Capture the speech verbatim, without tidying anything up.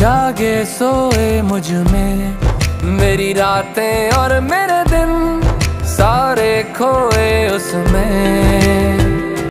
जागे सोए मुझ में, मेरी रातें और मेरे दिन सारे खोए उसमें।